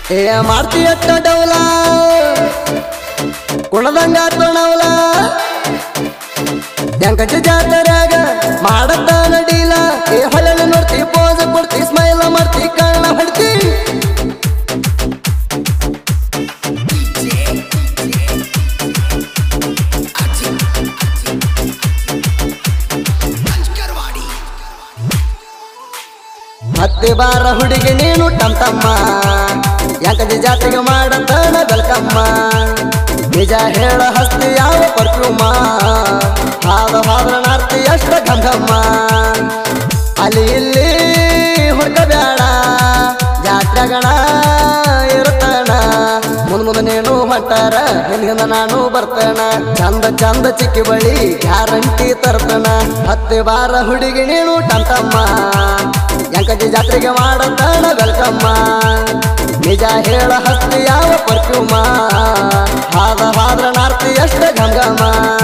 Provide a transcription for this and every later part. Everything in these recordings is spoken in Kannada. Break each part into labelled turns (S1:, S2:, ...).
S1: ಏ ಮಾಡ್ತಿ ಅಟ್ಟ ಡೌಲ ಕುಣದಂಗ ತೊಣವಲ ಎಂಕಜ ಜಾತರಾಗ ಮಾಡತ್ತ ನಡೀಲ ಏ ಹೊಳೆಲ್ಲ ನೋಡ್ತಿ ಪೋಸ ಕೊಡ್ತಿ ಸ್ಮೈಲ ಮಾಡ್ತಿ ಕಣ್ಣ ಹೊಡ್ತಿ ಹತ್ತಿ ಬಾರ ಹುಡುಗಿ ನೀನು ಟಮ್ಟಮ್ಮ ಯಾಕಂದ ಜಾತ್ರೆಗೆ ಮಾಡತಾನ ಬೆಲ್ಕಮ್ಮ ನಿಜ ಹೇಳ ಹಸ್ತಿ ಯಾವ ಪರ್ಫ್ಯೂಮ ಹಾದ್ರ ನಾರ್ತಿ ಅಷ್ಟ ಗಂಗಮ್ಮ ಅಲ್ಲಿ ಇಲ್ಲಿ ಹುಡ್ಕಬೇಡ ಜಾತ್ರೆಗಣ ಇರುತ್ತಾನ ಮುಂದ ನೀನು ಹೊಂಟಾರ ಹಿಂದಿಂದ ನಾನು ಬರ್ತಾನ ಚಂದ ಚಂದ ಚಿಕ್ಕಿ ಬಳಿ ಗ್ಯಾರಂಟಿ ತರ್ತಾನ ಹತ್ತಿ ಬಾರ ಹುಡುಗಿ ನೀನು ಟಮ್ಟಮ್ಮ ಎಂಕಜಿ ಜಾತ್ರೆಗೆ ಮಾಡತಾನ ವೆಲ್ಕಮ್ಮ ನಿಜ ಹೇಳ ಹಸ್ತಿ ಯಾವ ಪರ್ಫ್ಯೂಮ ಹಾದ್ರ ನಾರ್ತಿ ಅಷ್ಟ ಗಂಗಮ್ಮ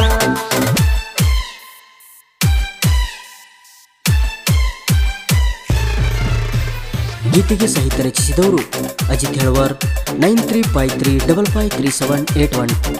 S2: ಗೀತೆಗೆ ಸಾಹಿತ್ಯ ರಚಿಸಿದವರು ಅಜಿತ್ ಹೆಳವರ್ 9353553781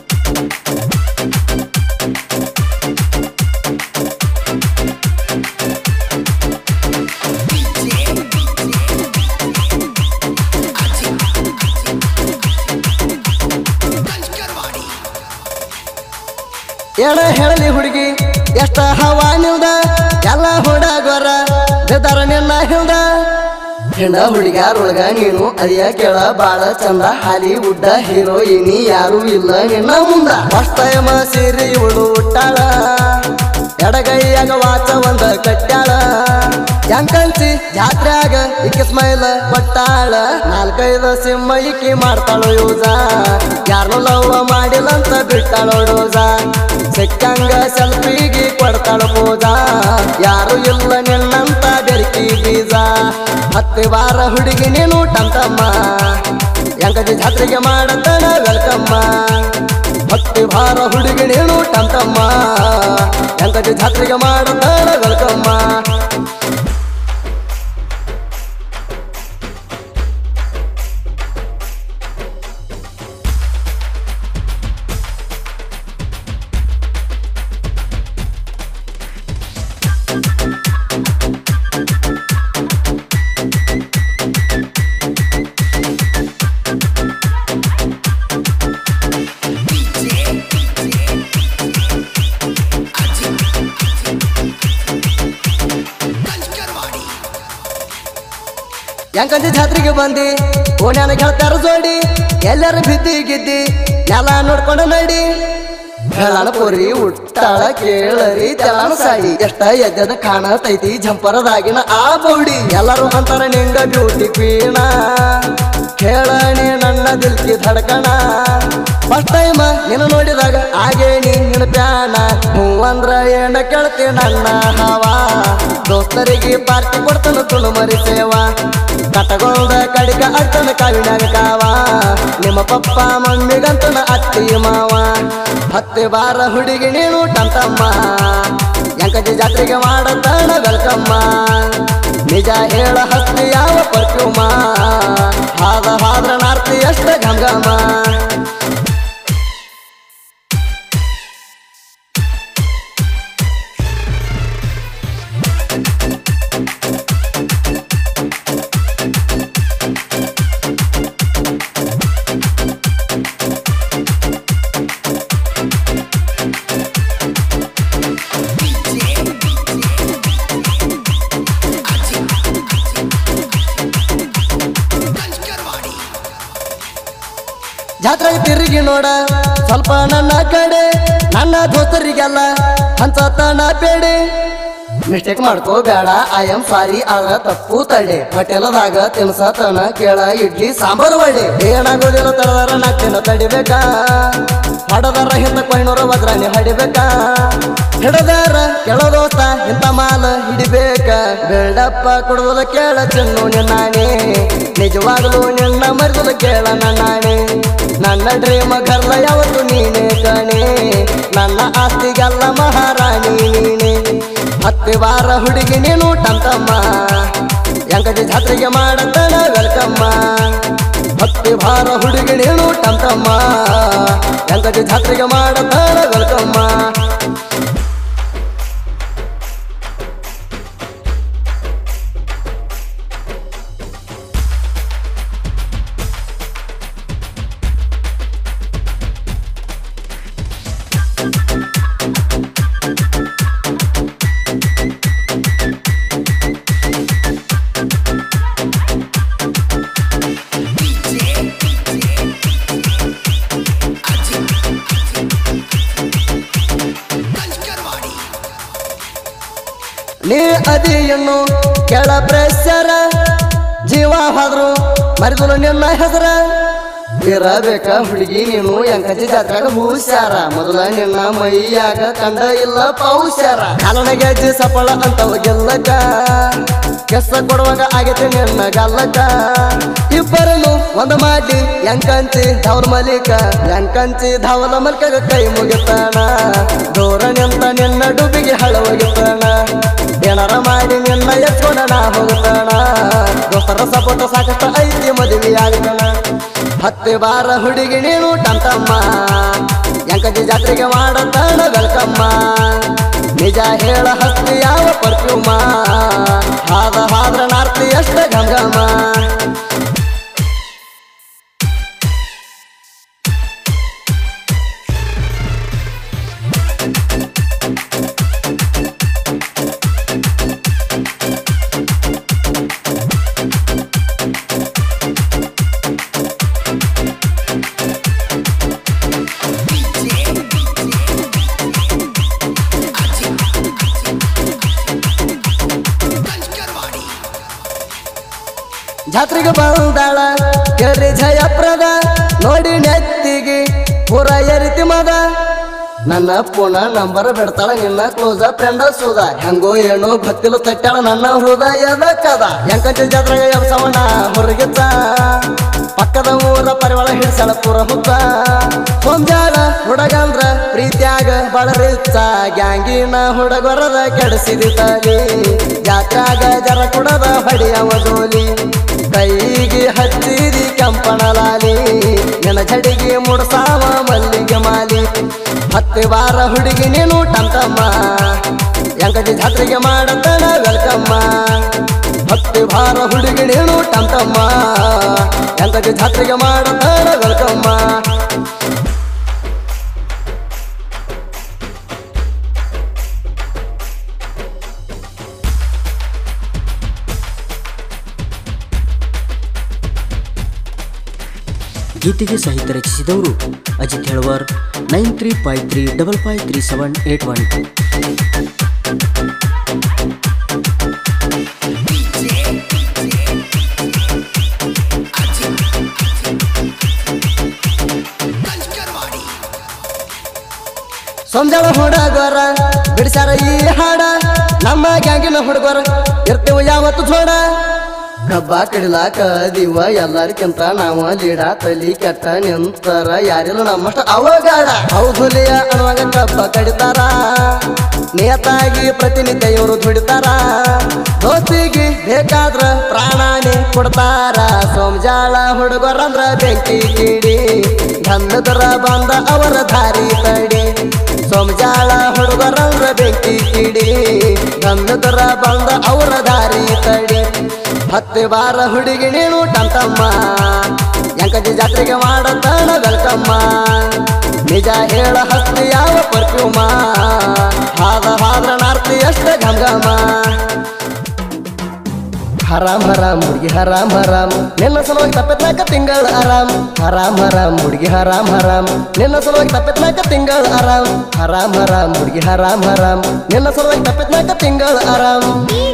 S1: ಎಡ ಹೇಳಲಿ ಹುಡುಗಿ ಎಷ್ಟ ಹವಾ ನಿಲ್ದ ಎಲ್ಲ ಹುಡುಗರ ಬೆದರ ನಿನ್ನ ಹಿಲ್ದ ಹೆಂಡ ಹುಡುಗಾರೊಳಗ ನೀನು ಅಯ್ಯ ಕೇಳ ಬಾಳ ಚಂದ ಹಾಲಿವುಡ್ ಹೀರೋಯಿನಿ ಯಾರು ಇಲ್ಲ ನಿನ್ನ ಮುಂದ ಫಸ್ಟ್ ಟೈಮ್ ಸೀರೆ ಇವಳು ಉಟ್ಟಾಳ ಎಡಗೈಯಾಗ ವಾಚ ಒಂದ ಕಟ್ಟಾಳ ಎಂಕಂಚಿ ಜಾತ್ರ್ಯಾಗ ಇಕ್ಕಿ ಸ್ಮೈಲ್ ಕೊಟ್ಟಾಳ 4-5 ಸಿಮ್ಮ ಇಕ್ಕಿ ಮಾಡ್ತಾಳು ಯೂಸ ಯಾರನ್ನು ಲವ್ ಮಾಡಿಲ್ಲಂತ ಬಿಟ್ಟಾಳು ಡೋಸ ಸಿಕ್ಕಂಗ ಸೆಲ್ಫಿಗೆ ಕೊಡ್ತಾಳು ಪೂಜ ಯಾರು ಇಲ್ಲ ನಿನ್ನಂತ ಬೆರಕಿ ಬೀಜ ಹತ್ತಿ ಬಾರ ಹುಡುಗಿ ನೀನು ಟಮ್ಟಮ್ಮ ಎಂಕಜಿ ಜಾತ್ರೆಗೆ ಮಾಡತಾನ ವೆಲ್ಕಮ್ಮ ಹತ್ತಿ ಬಾರ ಹುಡುಗಿ ನೀನು ಟಮ್ಟಮ್ಮ ಎಂಕಜಿ ಜಾತ್ರೆಗೆ ಮಾಡತಾನ ವೆಲ್ಕಮ್ಮ ಎಂಕಂಜಿ ಜಾತ್ರೆಗೆ ಬಂದಿ ಓಣ್ಯಾನ ಗೆಳತಾರ ಜೋಡಿ ಎಲ್ಲರ ಬಿದ್ದಿ ಗಿದ್ದಿ ಎಲ್ಲ ನೋಡ್ಕೊಂಡು ನಡಿ ಹೇಳಣ ಪೋರಿ ಉಟ್ಟಾಳ ಕೇಳರಿ ತೆಲಾಣ ಸಾಡಿ ಎಷ್ಟ ಎದ್ದದ ಕಾಣತೈತಿ ಜಂಪರದಾಗಿನ ಆ ಬೌಡಿ ಎಲ್ಲರೂ ಅಂತಾರ ನಿಂಗ ಬ್ಯೂಟಿ ಕ್ವೀನ ಕೇಳಣಿ ನನ್ನ ದಿಲ್ಕಿ ಧಡ್ಕಣ ಫಸ್ಟ್ ಟೈಮ್ ನಿನ್ನ ನೋಡಿದಾಗ ಹಾಗೆ ನಿನ್ನ ಪ್ಯಾನ ಹೂವಂದ್ರ ಏನ ಕೇಳ್ತಿ ನನ್ನ ಹವಾ ದೋಸ್ತರಿಗೆ ಪಾರ್ಟಿ ಕೊಡ್ತಾನ ತುಳು ಮರಿ ಸೇವಾ ಕಟಗೊಂಡ ಕಡಿಕ ಅಟ್ಟನ ಕಾವಿನಾಗ ಕಾವ ನಿಮ್ಮ ಪಪ್ಪ ಮಮ್ಮಿಗಂತನ ಅತ್ತಿ ಮಾವ ಹತ್ತಿ ಬಾರ ಹುಡುಗಿ ನೀನು ಟಮ್ಟಮ್ಮ ಎಂಕಜಿ ಜಾತ್ರೆಗೆ ಮಾಡತಾನ ವೆಲ್ಕಮ್ಮ ನಿಜ ಹೇಳ ಹಸ್ತಿ ಯಾವ ಪರ್ಫ್ಯೂಮ ಹಾದ್ರ ನಾರ್ತಿ ಅಷ್ಟ ಗಂಗಮ್ಮ ಜಾತ್ರೆಗೆ ತಿರುಗಿ ನೋಡ ಸ್ವಲ್ಪ ನನ್ನ ಕಡೆ ನನ್ನ ದೋಸ್ತರಿಗೆಲ್ಲ ಹಂಚತನ ಬೇಡಿ ಮಿಸ್ಟೇಕ್ ಮಾಡ್ಕೋಬೇಡ ಐ ಆಮ್ ಸಾರಿ ಆಗ ತಪ್ಪು ತಡೆ ಹೋಟೆಲದಾಗ ತಿನ್ಸತನ ಕೇಳ ಇಡ್ಲಿ ಸಾಂಬಾರು ವಡೆ ಏನಾಗೋದಿಲ್ಲ ತಡದಾರ 4 ದಿನ ತಡಿಬೇಕಾ ಹಡದಾರ ಹಿಂದ ಕೊಯ್ನೂರ ವಜ್ರಾಣಿ ಹಡಿಬೇಕಾ ಹಿಡದಾರ ಕೆಳದೋಸ್ತ ಇಂತ ಮಾಲ ಹಿಡಿಬೇಕ ಬಿಲ್ಡಪ್ಪ ಕೊಡುವುದ ಕೇಳ ಚಿನ್ನು ನಿನ್ನಾನೆ ನಿಜವಾಗಲೂ ನಿನ್ನ ಮರಿದುದ ಕೇಳ ನನ್ನಾನೆ ನನ್ನ ಡ್ರೀಮ್ ಗರ್ಲ ಯಾವತ್ತು ನೀನೇ ಕಣೆ ನನ್ನ ಆಸ್ತಿಗೆಲ್ಲ ಮಹಾರಾಣಿ ನೀನೆ ಹತ್ತಿ ಬಾರ ಹುಡುಗಿ ನೀನು ಟಮ್ಟಮ್ಮ ಎಂಕಜಿ ಜಾತ್ರೆಗೆ ಮಾಡತಾನ ವೆಲ್ಕಮ್ಮ ಭಕ್ತಿ ಭಾರ ಹುಡುಗಿ ನೀನು ಟಂಟಮ್ಮ ಎಂಕಜಿ ಜಾತ್ರೆಗೆ ಮಾಡತಾಳ ವೆಲ್ಕಮ್ಮ ನೀ ಅದಿ ಇನ್ನು ಕೆಳ ಪ್ರೆಸರ ಜೀವ ಹೋದ್ರು ಮರಿದ್ರು ನಿನ್ನ ಹೆಸರ ಇರಬೇಕ ಹುಡುಗಿ ನೀನು ಎಂಕಜಿ ಜಾತ್ರೆಗ ಭೂಸ್ಯಾರ ಮೊದಲ ನಿನ್ನ ಮೈಯಾಗ ಕಂಡ ಇಲ್ಲ ಪೌಸ್ಯಾರ ಕಾಲನ ಗೆಜ್ಜೆ ಸಫಲ ಅಂತವ ಗೆಲ್ಲಕ ಕೆಸ ಕೊಡುವಾಗ ಆಗೈತೆ ನಿನ್ನ ಗಲ್ಲಕ ಇಬ್ಬರನ್ನು ಒಂದು ಮಾಡಿ ಎಂಕಂಚಿ ಧವಲ ಮಲಿಕ ಎಂಕಂಚಿ ಧವಲ ಮಲ್ಕ ಕೈ ಮುಗಿತಾನ ದೂರ ನಿಂತ ನಿನ್ನ ಡುಬಿಗೆ ಹಳವಗಿತಾನ ಏನಾರ ಮಾಡಿ ನಿನ್ನ ಎತ್ಕೊಂಡ ನಾ ಹೋಗ್ತಾನ ದೋಸ್ತರ ಸಪೋಟ ಸಾಕಷ್ಟು ಐತಿ ಮದುವೆ ಆಗ್ತಾನ ಹತ್ತಿ ಬಾರ ಹುಡುಗಿ ನೀನು ಟಂಟಮ್ಮ ಎಂಕಜಿ ಜಾತ್ರೆಗೆ ಮಾಡತಾಳ ವೆಲ್ಕಮ್ಮ ನಿಜ ಹೇಳ ಹತ್ತಿ ಯಾವ ಪರ್ಫ್ಯೂಮ ಹಾದ್ರ ನಾರ್ತಿ ಅಷ್ಟ ಗಂಗಮ್ಮ ಜಾತ್ರೆಗೆ ಬಂದಾಳ ಕೇಳ್ರಿ ಜಯಪ್ರದ ನೋಡಿ ನೆತ್ತಿಗೆ ಪೂರ ಎರಿತಿ ಮದ ನನ್ನ ಫೋನ ನಂಬರ್ ಬಿಡ್ತಾಳ ನಿನ್ನ ಕ್ಲೋಸ ಫ್ರೆಂಡ ಸುದ ಹೆಂಗೋ ಏನೋ ಭಕ್ತಿಲು ತಟ್ಟಾಳ ನನ್ನ ಹೃದಯದ ಕದ ಎಂಕಂಚಿ ಜಾತ್ರೆಗೆ ಎಬ್ಸವಣ್ಣ ಹೊರಗಿತ್ತ ಪಕ್ಕದ ಊರ ಪರಿವಾಳ ಹಿಡ್ಸಳ ಪೂರ ಹುತ್ತ ಸೋಂಜಾಳ ಹುಡುಗಂದ್ರ ಪ್ರೀತ್ಯಾಗ ಬಳರಿತ್ತ ಗ್ಯಾಂಗಿನ ಹುಡುಗರದ ಕೆಡಿಸಿದಿ ತಲಿ ಜಾತ್ರಾಗ ಜರ ಕುಡದ ಹೊಡಿಯವ ಜೋಲಿ ಕೈಗೆ ಹಚ್ಚಿದಿ ಕೆಂಪಣಲಾಲಿ ನಿನ್ನ ಜಡಿಗೆ ಮುಡ್ಸಾವ ಮಲ್ಲಿಗೆ ಮಾಲಿ ಹತ್ತಿ ಬಾರ ಹುಡುಗಿ ನೀನು ಟಂಟಮ್ಮ ಎಂಕಜಿ ಜಾತ್ರೆಗೆ ಮಾಡತಾಳ ವೆಲ್ಕಮ್ಮ ಹತ್ತಿ ಬಾರ ಹುಡುಗಿ ನೀನು ಟಂಟಮ್ಮ ಎಂಕಜಿ ಜಾತ್ರೆಗೆ ಮಾಡತಾಳ ವೆಲ್ಕಮ್ಮ
S2: ಗೀತೆಗೆ ಸಾಹಿತ್ಯ ರಚಿಸಿದವರು ಅಜಿತ್ ಹೆಳವರ್ 9353553781
S1: ಸೊಂಜಾಳ ಹುಡುಗರ ಬಿಡಿಸ್ಯಾರ ಈ ಹಾಡ ನಮ್ಮ ಗ್ಯಾಂಗಿನ ಹುಡುಗರ ಇರ್ತೀವ ಯಾವತ್ತು ಜೋಡ ಕಬ್ಬ ಕಡಿಲಾಕ ದಿವ ಎಲ್ಲರಿಗಿಂತ ನಾವ ಲೀಡ ತಲಿ ಕೆಟ್ಟ ನಿಂತರ ಯಾರಿಲ್ಲ ನಮ್ಮಷ್ಟ ಅವಗಾಡ ಹೌದುಲಿಯ ಅನ್ನುವಾಗ ಕಬ್ಬ ಕಡಿತಾರ ನೇತಾಗಿ ಪ್ರತಿನಿತ್ಯ ಇವರು ದುಡಿತಾರ ದೋಸ್ತಿಗೆ ಬೇಕಾದ್ರ ಪ್ರಾಣಾನೇ ಕೊಡ್ತಾರ ಸೋಮಜಾಳ ಹುಡುಗರಂದ್ರ ಬೆಂಕಿ ಕಿಡಿ ಗಂಧದ್ರ ಬಂದ ಅವರ ದಾರಿ ತಡಿ ಸೋಮಜಾಳ ಹುಡುಗರಂದ್ರ ಬೆಂಕಿ ಕಿಡಿ ಗಂಧದ್ರ ಬಂದ ಅವರ ದಾರಿ ತಡಿ ಹತ್ತಿ ಬಾರ ಹುಡುಗಿ ನೀನು ಟಂಟಮ್ಮ ಎಂಕಜಿ ಜಾತ್ರೆಗೆ ಮಾಡತಾಳ ವೆಲ್ಕಮ್ಮ ನಿಜ ಹೇಳ ಹತ್ತಿ ಯಾವ ಪರ್ಫ್ಯೂಮ ಹಾದ್ರ ನಾರ್ತಿ ಅಷ್ಟ ಗಂಗಮ್ಮ ಹರಾಮ್ ಹರಾಮ್ ಹುಡುಗಿ ಹರಾಮ್ ಹರಾಮ್ ನಿನ್ನ ಸಲುವಾಗಿ ತಪ್ಪತ್ನಾಕ ತಿಂಗಳ ಆರಾಮ್ ಹರಾಮ್ ಹರಾಮ್ ಹುಡುಗಿ ಹರಾಮ್ ಹರಾಮ್ ನಿನ್ನ ಸಲುವಾಗಿ ತಪ್ಪತ್ನಾಕ ತಿಂಗಳ ಆರಾಮ್ ಹರಾಮ್ ಹರಾಮ್ ಹುಡುಗಿ ಹರಾಮ್ ಹರಾಮ್ ನಿನ್ನ ಸಲುವಾಗಿ ತಪ್ಪತ್ನಾಕ ತಿಂಗಳ ಆರಾಮ್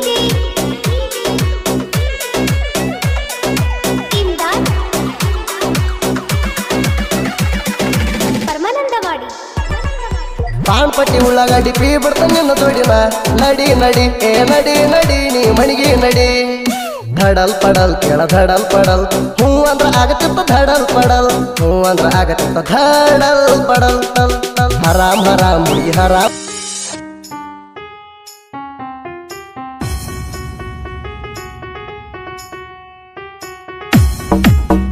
S1: ಪಾನ್ಪಟ್ಟಿ ಉಳ್ಳಾಗಡ್ಡಿ ಪೀ ಬಿಡ್ತ ನಿನ್ನ ತೋಡಿನ ನಡಿ ನಡಿ ಏ ನಡಿ ನಡಿ ನೀ ಮಣಿಗೆ ನಡಿ ಧಡಲ್ ಪಡಲ್ ಕೇಳ ಧಡಲ್ ಪಡಲ್ ಹೂ ಅಂದ್ರ ಆಗತ್ತಿತ್ತ ಧಡಲ್ ಪಡಲ್ ಹೂ ಅಂದ್ರ ಆಗತ್ತಿತ್ತ ಧಡಲ್ ಪಡಲ್ ಹರಾಮ್ ಹರಾಮ್ ಹುಡುಗಿ ಹರಾಮ್